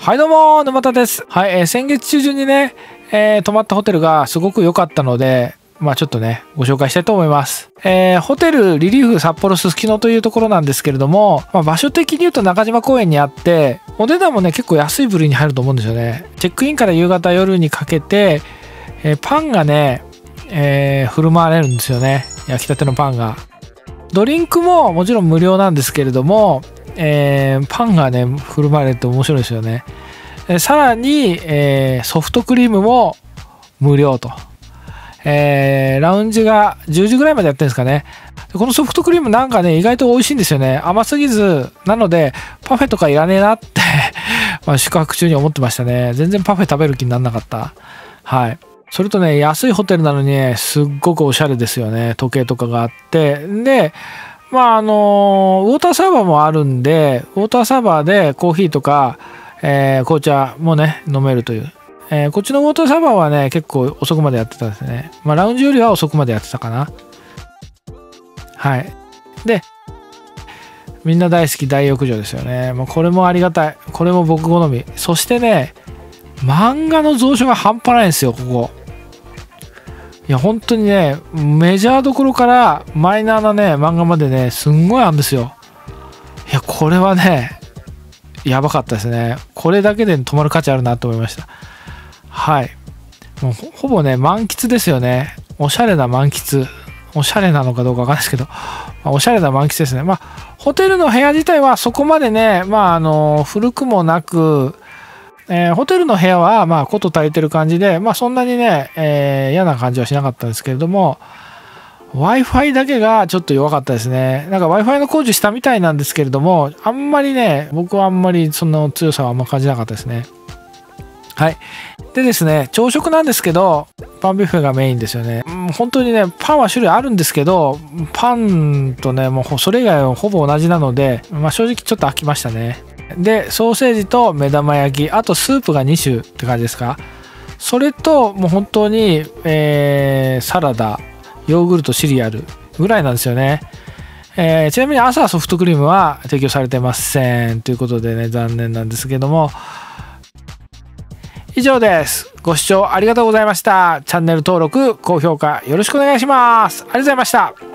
はいどうも、沼田です。はい、先月中旬にね、泊まったホテルがすごく良かったので、ちょっとね、ご紹介したいと思います。ホテルリリーフ札幌すすきのというところなんですけれども、場所的に言うと中島公園にあって、お値段もね、結構安い部類に入ると思うんですよね。チェックインから夕方夜にかけて、パンがね、振る舞われるんですよね。焼きたてのパンが。ドリンクももちろん無料なんですけれども、パンがね振る舞われて面白いですよね。さらに、ソフトクリームも無料と、ラウンジが10時ぐらいまでやってるんですかね。このソフトクリームなんかね意外と美味しいんですよね。甘すぎずなのでパフェとかいらねえなって宿泊中に思ってましたね。全然パフェ食べる気にならなかった。はい。それとね安いホテルなのにねすっごくおしゃれですよね。時計とかがあって、でウォーターサーバーもあるんで、ウォーターサーバーでコーヒーとか、紅茶もね、飲めるという。こっちのウォーターサーバーはね、結構遅くまでやってたんですね。ラウンジよりは遅くまでやってたかな。はい。で、みんな大好き大浴場ですよね。これもありがたい。これも僕好み。そしてね、漫画の蔵書が半端ないんですよ、ここ。いや本当にねメジャーどころからマイナーなね漫画までねすんごいあるんですよ。いやこれはねやばかったですね。これだけで泊まる価値あるなと思いました。はい、もうほぼね満喫ですよね。おしゃれな満喫。おしゃれなのかどうかわかんないですけど、おしゃれな満喫ですね。ホテルの部屋自体はそこまでね古くもなく、ホテルの部屋はこと足りてる感じで、そんなにね、嫌な感じはしなかったんですけれども、 Wi-Fi だけがちょっと弱かったですね。なんか Wi-Fi の工事したみたいなんですけれども、あんまりね僕はあんまりその強さはあんま感じなかったですね。はい。でですね、朝食なんですけどパンビュッフェがメインですよね。本当にねパンは種類あるんですけど、パンとねもうそれ以外はほぼ同じなので、正直ちょっと飽きましたね。でソーセージと目玉焼き、あとスープが2種って感じですか。それともう本当に、サラダ、ヨーグルト、シリアルぐらいなんですよね。ちなみに朝はソフトクリームは提供されてませんということでね、残念なんですけども。以上です。ご視聴ありがとうございました。チャンネル登録、高評価よろしくお願いします。ありがとうございました。